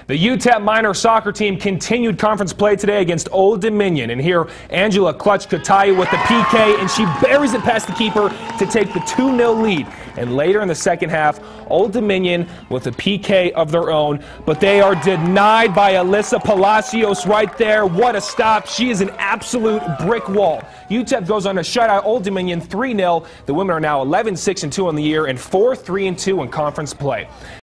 The UTEP minor soccer team continued conference play today against Old Dominion. And here, Angela Clutch-Katayu with the PK, and she buries it past the keeper to take the 2-0 lead. And later in the second half, Old Dominion with a PK of their own, but they are denied by Alyssa Palacios right there. What a stop. She is an absolute brick wall. UTEP goes on to shut out Old Dominion 3-0. The women are now 11-6-2 on the year and 4-3-2 in conference play.